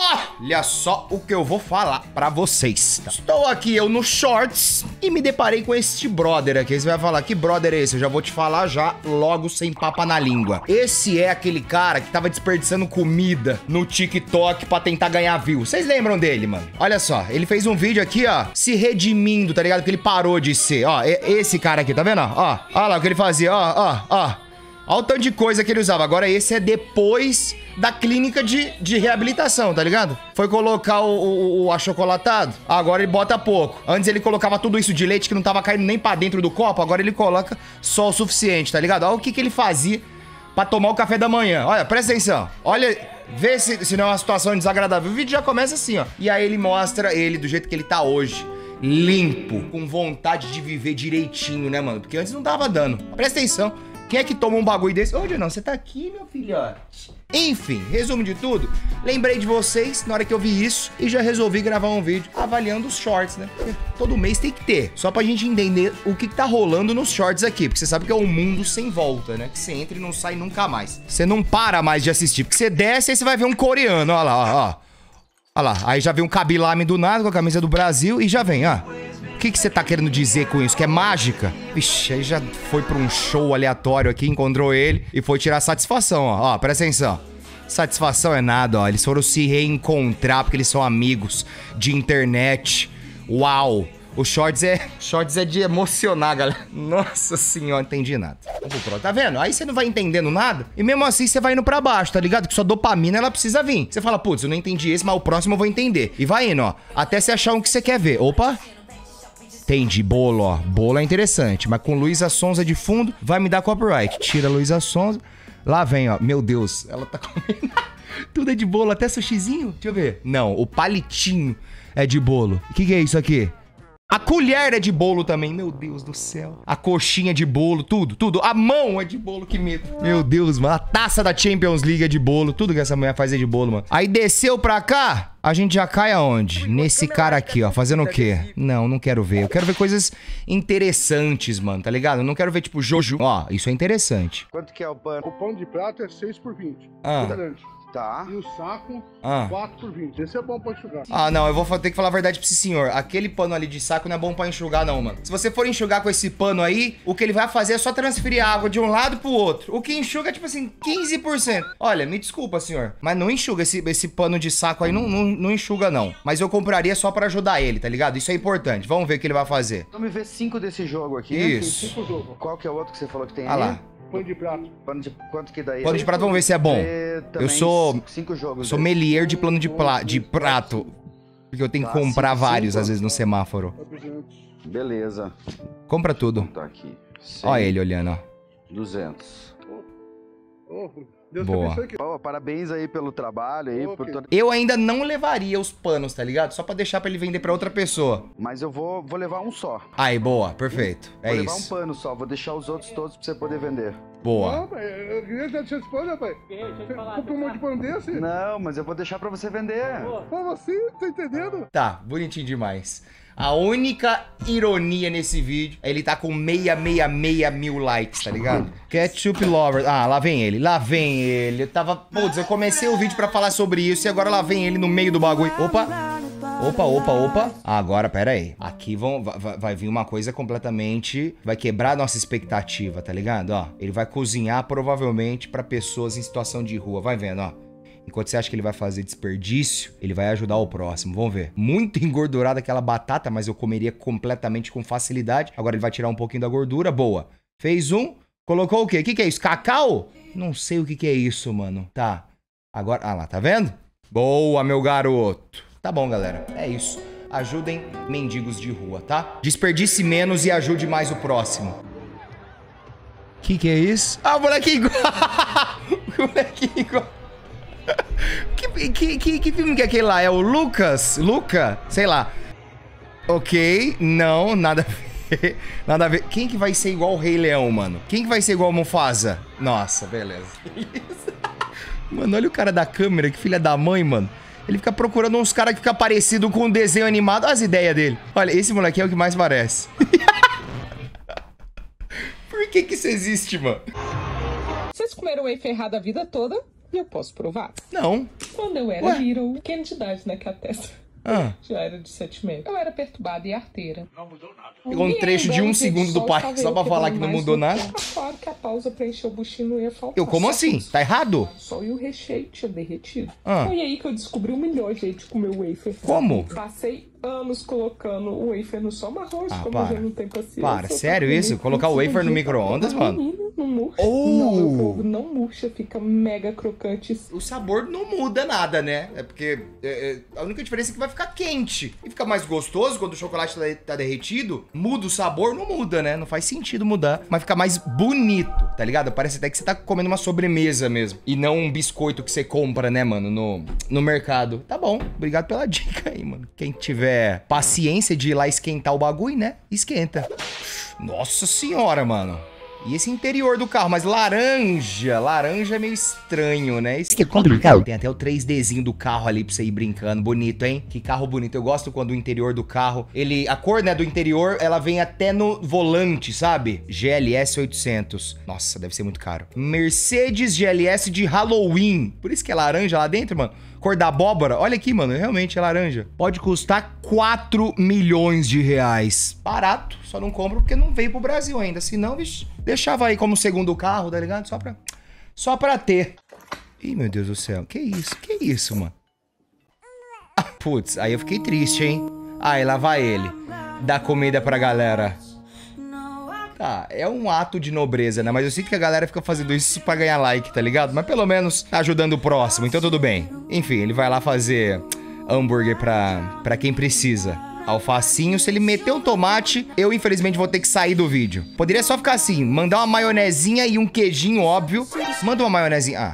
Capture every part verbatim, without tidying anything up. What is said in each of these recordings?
Olha só o que eu vou falar pra vocês. Estou aqui eu no Shorts e me deparei com este brother aqui. Você vai falar, que brother é esse? Eu já vou te falar já logo sem papa na língua. Esse é aquele cara que tava desperdiçando comida no TikTok pra tentar ganhar view. Vocês lembram dele, mano? Olha só, ele fez um vídeo aqui, ó, se redimindo, tá ligado? Que ele parou de ser, ó, esse cara aqui, tá vendo? Ó, ó lá o que ele fazia, ó, ó, ó. Olha o tanto de coisa que ele usava. Agora esse é depois da clínica de, de reabilitação, tá ligado? Foi colocar o, o, o achocolatado, agora ele bota pouco. Antes ele colocava tudo isso de leite que não tava caindo nem pra dentro do copo, agora ele coloca só o suficiente, tá ligado? Olha o que, que ele fazia pra tomar o café da manhã. Olha, presta atenção. Olha, vê se, se não é uma situação desagradável. O vídeo já começa assim, ó. E aí ele mostra ele do jeito que ele tá hoje. Limpo, com vontade de viver direitinho, né, mano? Porque antes não tava dando. Presta atenção. Quem é que toma um bagulho desse? Onde não? Você tá aqui, meu filhote. Enfim, resumo de tudo. Lembrei de vocês na hora que eu vi isso e já resolvi gravar um vídeo avaliando os shorts, né? Porque todo mês tem que ter. Só pra gente entender o que, que tá rolando nos shorts aqui. Porque você sabe que é um mundo sem volta, né? Que você entra e não sai nunca mais. Você não para mais de assistir. Porque você desce e você vai ver um coreano. Olha lá, ó, ó. Olha lá. Aí já vem um Kabilame do nada com a camisa do Brasil e já vem, ó. O que que você tá querendo dizer com isso? Que é mágica? Vixe, aí já foi pra um show aleatório aqui, encontrou ele e foi tirar satisfação, ó. Ó, presta atenção. Satisfação é nada, ó. Eles foram se reencontrar porque eles são amigos de internet. Uau! O Shorts é... Shorts é de emocionar, galera. Nossa senhora, não entendi nada. Tá vendo? Aí você não vai entendendo nada e mesmo assim você vai indo pra baixo, tá ligado? Que sua dopamina, ela precisa vir. Você fala, putz, eu não entendi esse, mas o próximo eu vou entender. E vai indo, ó. Até você achar um que você quer ver. Opa! Entendi, bolo, ó. Bolo é interessante, mas com Luísa Sonza de fundo, vai me dar copyright. Tira a Luísa Sonza. Lá vem, ó. Meu Deus, ela tá comendo. Tudo é de bolo, até sushizinho. Deixa eu ver. Não, o palitinho é de bolo. O que que é isso aqui? A colher é de bolo também, meu Deus do céu. A coxinha de bolo, tudo, tudo. A mão é de bolo, que medo. Meu Deus, mano. A taça da Champions League é de bolo. Tudo que essa mulher faz é de bolo, mano. Aí desceu pra cá, a gente já cai aonde? Nesse cara aqui, ó. Fazendo o quê? Não, não quero ver. Eu quero ver coisas interessantes, mano, tá ligado? Eu não quero ver, tipo, Jojo. Ó, isso é interessante. Quanto que é o pano? O pano de prato é seis por vinte. Ah. Grande. Tá. E o saco, Ah. quatro por vinte. Esse é bom pra enxugar. Ah, não, eu vou ter que falar a verdade pra esse senhor. Aquele pano ali de saco não é bom pra enxugar, não, mano. Se você for enxugar com esse pano aí, o que ele vai fazer é só transferir a água de um lado pro outro. O que enxuga é, tipo assim, quinze por cento. Olha, me desculpa, senhor, mas não enxuga. Esse, esse pano de saco aí não, não, não enxuga, não. Mas eu compraria só pra ajudar ele, tá ligado? Isso é importante. Vamos ver o que ele vai fazer. Vamos ver cinco desse jogo aqui. Isso. Cinco jogos. Qual que é o outro que você falou que tem Ah aí? lá. Pano de prato. Pano de... Quanto que daí? Pano de prato, vamos ver se é bom. É, também Eu sou... Cinco jogos. Sou desse. melier de plano de, pla... de prato. Porque eu tenho que Tá, comprar cinco, vários, cinco. às vezes, no semáforo. Beleza. Compra tudo. Tá aqui. Ó ele olhando, ó. duzentos. Oh, Deus Boa. te abençoe aqui. Pô, parabéns aí pelo trabalho aí, por Ok. toda... Eu ainda não levaria os panos, tá ligado? Só pra deixar pra ele vender pra outra pessoa. Mas eu vou, vou levar um só. Aí, boa, perfeito. É vou levar um isso. pano só, vou deixar os outros todos pra você poder vender. Boa. Não, pai, eu queria já te responder, rapaz. Você compra um monte de pano desse? Não, mas eu vou deixar pra você vender. Como assim? Tá entendendo? Tá, bonitinho demais. A única ironia nesse vídeo é ele tá com seiscentos e sessenta e seis mil likes, tá ligado? Ketchup Lover. Ah, lá vem ele, lá vem ele. Eu tava... Putz, eu comecei o vídeo pra falar sobre isso e agora lá vem ele no meio do bagulho. Opa! Opa, opa, opa. Agora, pera aí. Aqui vão, vai, vai vir uma coisa completamente... Vai quebrar a nossa expectativa, tá ligado? Ó, ele vai cozinhar provavelmente pra pessoas em situação de rua. Vai vendo, ó. Enquanto você acha que ele vai fazer desperdício, ele vai ajudar o próximo. Vamos ver. Muito engordurada aquela batata, mas eu comeria completamente com facilidade. Agora ele vai tirar um pouquinho da gordura. Boa. Fez um. Colocou o quê? O que que é isso? Cacau? Não sei o que que é isso, mano. Tá. Agora... Ah lá, tá vendo? Boa, meu garoto. Tá bom, galera. É isso. Ajudem mendigos de rua, tá? Desperdice menos e ajude mais o próximo. Que que é isso? Ah, o moleque igual. O moleque igual. Que, que, que, que filme que é aquele lá? É o Lucas? Luca? Sei lá. Ok, não, nada a ver. Nada a ver. Quem que vai ser igual o Rei Leão, mano? Quem que vai ser igual o Mufasa? Nossa, beleza. Mano, olha o cara da câmera, que filha da mãe, mano. Ele fica procurando uns caras que ficam parecidos com um desenho animado. Olha as ideias dele. Olha, esse moleque é o que mais parece. Por que que isso existe, mano? Vocês comeram whey ferrado a vida toda, E eu posso provar? Não. Quando eu era Ué? little, pequena de idade, né, que a testa Ah. já era de sete meses. Eu era perturbada e arteira. Não mudou nada. Pegou um E trecho aí, de um belo segundo dia do sol, pai, estava só eu pra falar que não quebrando mudou mais nada. um tempo. Claro que a pausa pra encher o buchinho não ia faltar. Eu, como Só assim? isso. Tá errado? Só e o recheio tinha derretido. Ah. Foi aí que eu descobri o melhor jeito de comer o wafer. Como? Passei anos colocando o wafer no sol, mas hoje, Ah, como para. eu já não tenho paciência... Para, eu sério tô isso? comendo Colocar o tudo wafer no dia, micro-ondas, tá mano? menino, Não murcha. Oh! Não, meu povo, não murcha, fica mega crocante. O sabor não muda nada, né? É porque é, é, a única diferença é que vai ficar quente. E fica mais gostoso quando o chocolate tá, tá derretido. Muda o sabor, não muda, né? Não faz sentido mudar. Mas fica mais bonito, tá ligado? Parece até que você tá comendo uma sobremesa mesmo. E não um biscoito que você compra, né, mano, no, no mercado. Tá bom, obrigado pela dica aí, mano. Quem tiver paciência de ir lá esquentar o bagulho, né? Esquenta. Nossa senhora, mano. E esse interior do carro, mas laranja, laranja é meio estranho, né? Isso que é complicado. Tem até o três Dzinho do carro ali pra você ir brincando, bonito, hein? Que carro bonito, eu gosto quando o interior do carro, ele, a cor, né, do interior, ela vem até no volante, sabe? G L S oitocentos, nossa, deve ser muito caro. Mercedes G L S de Halloween, por isso que é laranja lá dentro, mano. Cor da abóbora, olha aqui, mano, realmente é laranja. Pode custar quatro milhões de reais. Barato, só não compro porque não veio pro Brasil ainda. Se não, bicho, deixava aí como segundo carro, tá ligado? Só pra, só pra ter. Ih, meu Deus do céu, que isso? Que isso, mano? Ah, putz, aí eu fiquei triste, hein? Aí, lá vai ele. Dá comida pra galera. Tá, é um ato de nobreza, né? Mas eu sinto que a galera fica fazendo isso pra ganhar like, tá ligado? Mas pelo menos tá ajudando o próximo, então tudo bem. Enfim, ele vai lá fazer hambúrguer pra, pra quem precisa. Alfacinho, se ele meter um tomate, eu infelizmente vou ter que sair do vídeo. Poderia só ficar assim, mandar uma maionezinha e um queijinho, óbvio. Manda uma maionezinha. Ah.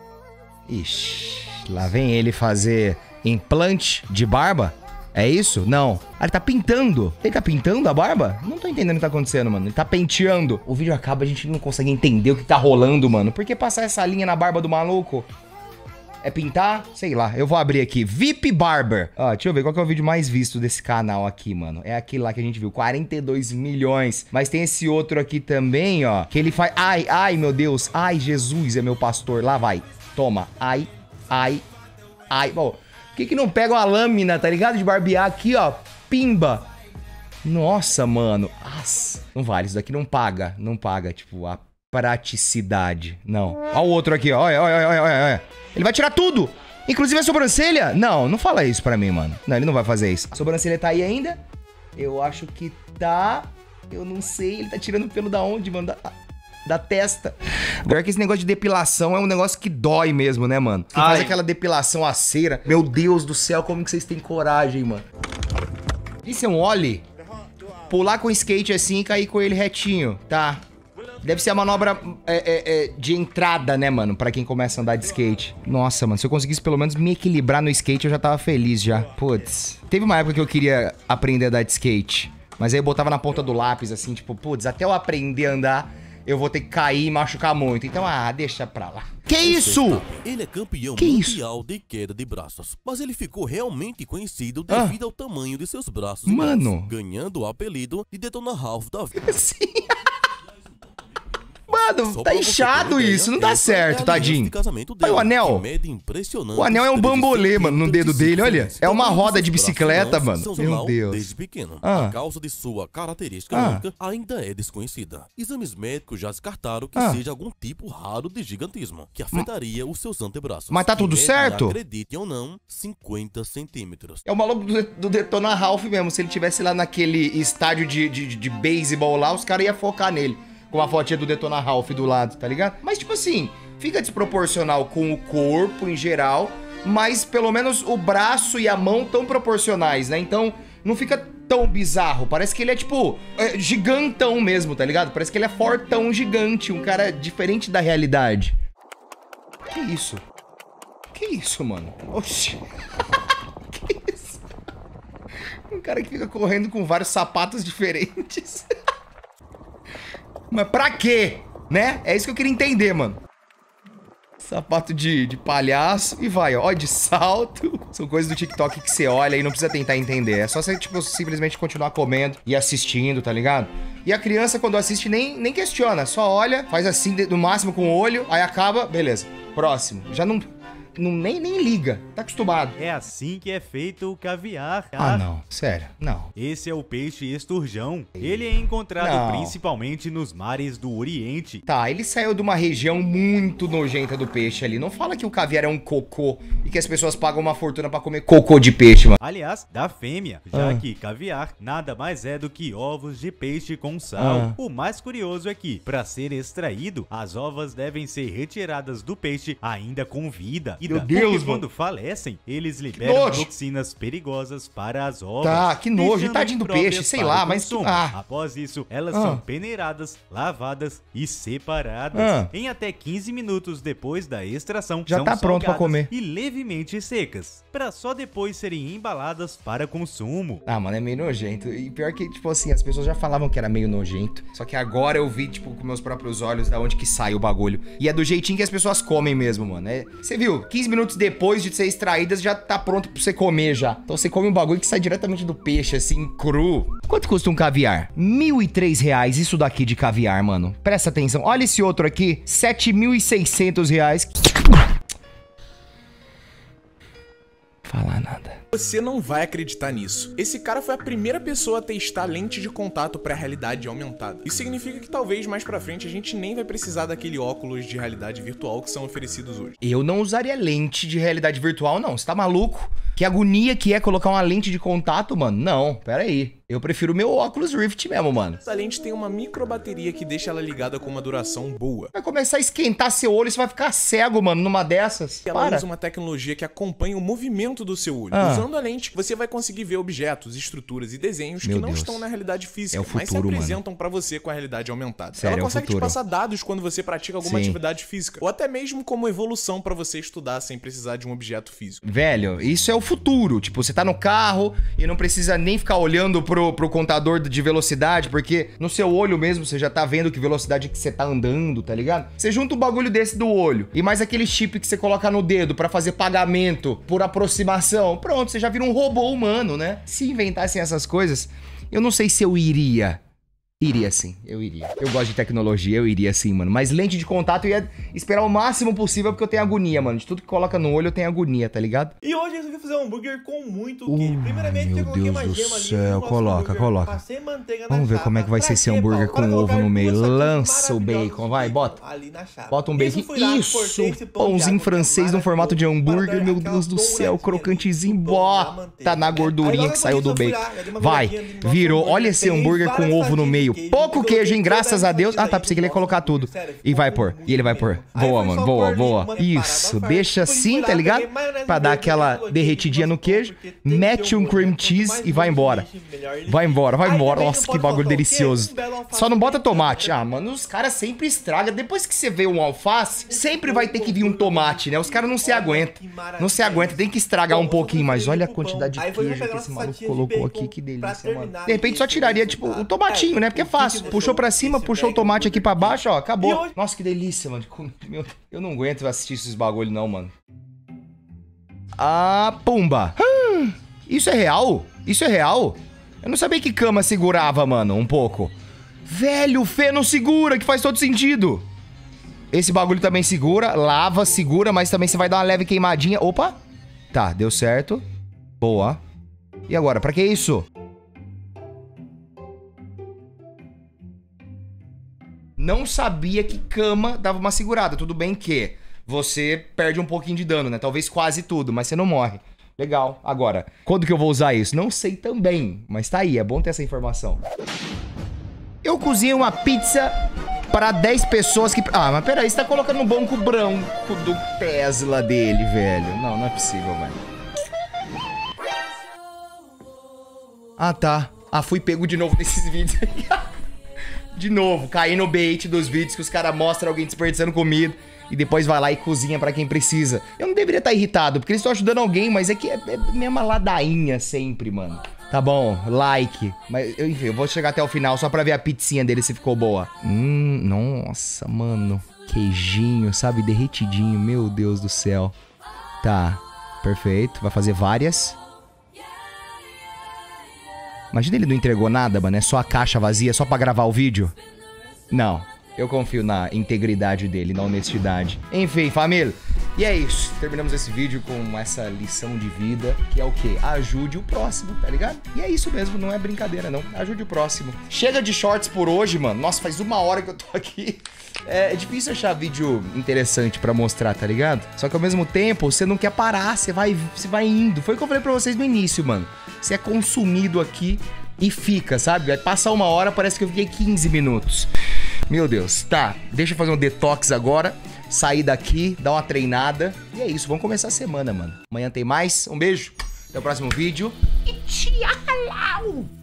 Ixi, lá vem ele fazer implante de barba. É isso? Não. Ah, ele tá pintando. Ele tá pintando a barba? Não tô entendendo o que tá acontecendo, mano. Ele tá penteando. O vídeo acaba, a gente não consegue entender o que tá rolando, mano. Por que passar essa linha na barba do maluco? É pintar? Sei lá. Eu vou abrir aqui. V I P Barber. Ó, deixa eu ver qual que é o vídeo mais visto desse canal aqui, mano. É aquele lá que a gente viu. quarenta e dois milhões. Mas tem esse outro aqui também, ó. Que ele faz... Ai, ai, meu Deus. Ai, Jesus é meu pastor. Lá vai. Toma. Ai, ai, ai. Bom... Por que que não pega uma lâmina, tá ligado? De barbear aqui, ó. Pimba. Nossa, mano. As... Não vale, isso daqui não paga. Não paga, tipo, a praticidade. Não. Ó o outro aqui, ó. Olha, olha, olha, olha. Ele vai tirar tudo. Inclusive a sobrancelha. Não, não fala isso pra mim, mano. Não, ele não vai fazer isso. A sobrancelha tá aí ainda? Eu acho que tá. Eu não sei. Ele tá tirando pelo da onde, mano? Da... Da testa. Agora que esse negócio de depilação é um negócio que dói mesmo, né, mano? Quem faz aquela depilação a cera. Meu Deus do céu, como que vocês têm coragem, mano? Isso é um ollie? Pular com o skate assim e cair com ele retinho. Tá. Deve ser a manobra é, é, é, de entrada, né, mano? Pra quem começa a andar de skate. Nossa, mano, se eu conseguisse pelo menos me equilibrar no skate, eu já tava feliz já. Putz. Teve uma época que eu queria aprender a andar de skate. Mas aí eu botava na ponta do lápis, assim, tipo, putz, até eu aprender a andar... eu vou ter que cair e machucar muito. Então, ah, deixa pra lá. Que isso? Ele é campeão que mundial isso? de queda de braços, mas ele ficou realmente conhecido Ah. devido ao tamanho de seus braços, Mano. imensos, ganhando o apelido de Detona Ralph da vida. Sim. Mano, Só tá pra você ter inchado uma ideia, isso. Não dá essa é a certo, aliança tadinho. de casamento Olha o dele, anel. que mede impressionantes O anel é um bambolê, mano, no dedo dele, olha. É uma Tamanho roda dos de braços bicicleta, irmãos, mano. São Meu Zonal, Deus. Desde pequeno. Ah. A causa de sua característica Ah. única ainda é desconhecida. Exames médicos já descartaram que Ah. seja algum tipo raro de gigantismo, que afetaria os seus antebraços. Mas tá que tudo medem, certo? Acreditem ou não, cinquenta centímetros. É o maluco do, do Detona Ralph mesmo. Se ele tivesse lá naquele estádio de, de, de beisebol lá, os caras iam focar nele. Com a fotinha do Detona Ralph do lado, tá ligado? Mas, tipo assim, fica desproporcional com o corpo em geral, mas pelo menos o braço e a mão tão proporcionais, né? Então, não fica tão bizarro. Parece que ele é, tipo, é, gigantão mesmo, tá ligado? Parece que ele é fortão gigante, um cara diferente da realidade. Que isso? Que isso, mano? Oxi. Que isso? Um cara que fica correndo com vários sapatos diferentes. Mas pra quê? Né? É isso que eu queria entender, mano. Sapato de, de palhaço e vai, ó, de salto. São coisas do TikTok que você olha e não precisa tentar entender. É só você, tipo, simplesmente continuar comendo e assistindo, tá ligado? E a criança, quando assiste, nem, nem questiona. Só olha, faz assim, no máximo com o olho, aí acaba, beleza. Próximo. Já não... Não, nem, nem liga, tá acostumado. É assim que é feito o caviar. Ah, não, sério, não. Esse é o peixe esturjão. Ele é encontrado Não. principalmente nos mares do Oriente. Tá, ele saiu de uma região muito nojenta do peixe ali. Não fala que o caviar é um cocô e que as pessoas pagam uma fortuna pra comer cocô de peixe, mano. Aliás, da fêmea, já Ah. que caviar nada mais é do que ovos de peixe com sal. Ah. O mais curioso é que, para ser extraído, as ovas devem ser retiradas do peixe ainda com vida. E Meu da- Deus, porque mano. quando falecem, eles liberam nojo. toxinas perigosas para as ovas. Tá, que nojo. deixando E tadinho do impróprias peixe, sei para lá, o mas- consumo. ah. Após isso, elas Ah. são peneiradas, lavadas e separadas. Ah. Em até quinze minutos depois da extração, Já são tá pronto pra salgadas comer. e levemente secas, para só depois serem embaladas para consumo. Ah, mano, é meio nojento. E pior que, tipo assim, as pessoas já falavam que era meio nojento. Só que agora eu vi, tipo, com meus próprios olhos da onde que sai o bagulho. E é do jeitinho que as pessoas comem mesmo, mano. É... Você viu? quinze minutos depois de ser extraídas, já tá pronto pra você comer já. Então você come um bagulho que sai diretamente do peixe, assim, cru. Quanto custa um caviar? mil e três reais isso daqui de caviar, mano. Presta atenção. Olha esse outro aqui, sete mil e seiscentos reais. Falar nada. Você não vai acreditar nisso. Esse cara foi a primeira pessoa a testar lente de contato para realidade aumentada. Isso significa que talvez mais pra frente a gente nem vai precisar daquele óculos de realidade virtual que são oferecidos hoje. Eu não usaria lente de realidade virtual, não. Você tá maluco? Que agonia que é colocar uma lente de contato, mano. Não, pera aí. Eu prefiro o meu Oculus Rift mesmo, mano. Essa lente tem uma microbateria que deixa ela ligada com uma duração boa. Vai começar a esquentar seu olho e você vai ficar cego, mano, numa dessas. Ela Para. usa uma tecnologia que acompanha o movimento do seu olho. Ah. Usando a lente, você vai conseguir ver objetos, estruturas e desenhos Meu que não Deus. estão na realidade física, É o mas se futuro, apresentam pra você com a realidade aumentada. Sério, Ela é o consegue te futuro. passar dados quando você pratica alguma Sim. atividade física, ou até mesmo como evolução pra você estudar sem precisar de um objeto físico. Velho, isso é o futuro. Tipo, você tá no carro e não precisa nem ficar olhando pro, pro contador de velocidade, porque no seu olho mesmo você já tá vendo que velocidade que você tá andando, tá ligado? Você junta um bagulho desse do olho e mais aquele chip que você coloca no dedo pra fazer pagamento por aproximação. Pronto, você já vira um robô humano, né? Se inventassem essas coisas, eu não sei se eu iria. Iria sim, eu iria. Eu gosto de tecnologia, eu iria sim, mano. Mas lente de contato eu ia esperar o máximo possível porque eu tenho agonia, mano. De tudo que coloca no olho eu tenho agonia, tá ligado? E hoje eu resolvi fazer um hambúrguer com muito Uh, queijo. Primeiramente meu eu coloquei Deus uma do gema ali. céu, no nosso coloca, hambúrguer, coloca. Passei manteiga na Vamos ver chapa. como é que vai Pra ser esse quê, hambúrguer Paulo? Para com ovo colocar no meio. duas fatias Lança o maravilhosas bacon, de vai, bacon bota. ali na chapa. Bota um Nisso bacon. eu fui lá, Isso, cortei esse pão de pãozinho alho, francês no formato de maravilhoso, hambúrguer. para Meu dar Deus do aquela céu, douradinha crocantezinho. ali no Bó, pão da manteiga, tá na né? gordurinha Aí que logo saiu do depois eu bacon. fui lá, já dei uma Vai, viradinha ali no nosso virou. hambúrguer. Olha esse Tem hambúrguer com várias ovo no fatias de meio. queijo, Pouco eu queijo, coloquei hein? todas Graças a essas Deus. Ah, fatias tá, aí pensei que ele ia do colocar nosso tudo. hambúrguer, sério, E vai ficou pôr. muito E ele vai bem, pôr. mano. Aí Boa, foi mano, só boa, pôr ali boa. uma Isso, separada, deixa farta. assim, Fui tá lá, ligado? peguei maionese Pra dar verde, aquela coloquei derretidinha no nosso pão, queijo. porque tem que Mete ter um hambúrguer, cream né? Quanto cheese mais e vai gosto de embora. peixe, melhor ele Vai fica. embora, vai Aí embora. também Nossa, não que pode bagulho faltar o quê? delicioso. Um belo alface Só não bota bem tomate. grande. Ah, mano, os caras sempre estragam. Depois que você vê um alface, sempre vai ter que vir um tomate, né? Os caras não se aguentam. Não se aguentam, tem que estragar um pouquinho. Mas olha a quantidade de queijo que esse maluco colocou aqui. Que delícia, mano. De repente só tiraria, tipo, um tomatinho, né? Porque é fácil. Puxou pra cima, puxou o tomate aqui pra baixo, ó, acabou. Nossa, que delícia, mano. Meu, eu não aguento assistir esses bagulho, não, mano. Ah, pumba. Hum, isso é real? Isso é real? Eu não sabia que cama segurava, mano, um pouco. Velho, o Fê não segura, que faz todo sentido. Esse bagulho também segura, lava, segura, mas também você vai dar uma leve queimadinha. Opa. Tá, deu certo. Boa. E agora, pra que isso? Não sabia que cama dava uma segurada. Tudo bem que você perde um pouquinho de dano, né? Talvez quase tudo, mas você não morre. Legal. Agora, quando que eu vou usar isso? Não sei também, mas tá aí, é bom ter essa informação. Eu cozinhei uma pizza para dez pessoas que... Ah, mas peraí, você tá colocando no banco branco do Tesla dele, velho. Não, não é possível, velho. Ah, tá. Ah, fui pego de novo nesses vídeos aí. De novo, caí no bait dos vídeos que os caras mostram alguém desperdiçando comida e depois vai lá e cozinha pra quem precisa. Eu não deveria estar irritado, porque eles estão ajudando alguém, mas é que é, é a mesma ladainha sempre, mano. Tá bom, like. Mas, eu, enfim, eu vou chegar até o final só pra ver a pizzinha dele se ficou boa. Hum, nossa, mano. Queijinho, sabe? Derretidinho, meu Deus do céu. Tá, perfeito. Vai fazer várias. Imagina ele não entregou nada, mano. É só a caixa vazia, só pra gravar o vídeo. Não. Eu confio na integridade dele, na honestidade. Enfim, família. E é isso. Terminamos esse vídeo com essa lição de vida, que é o quê? Ajude o próximo, tá ligado? E é isso mesmo, não é brincadeira, não. Ajude o próximo. Chega de shorts por hoje, mano. Nossa, faz uma hora que eu tô aqui. É difícil achar vídeo interessante pra mostrar, tá ligado? Só que ao mesmo tempo, você não quer parar, você vai, você vai indo. Foi o que eu falei pra vocês no início, mano. Você é consumido aqui e fica, sabe? Vai passar uma hora, parece que eu fiquei quinze minutos. Meu Deus, tá. Deixa eu fazer um detox agora. Sair daqui, dar uma treinada. E é isso, vamos começar a semana, mano. Amanhã tem mais. Um beijo. Até o próximo vídeo. E tchau!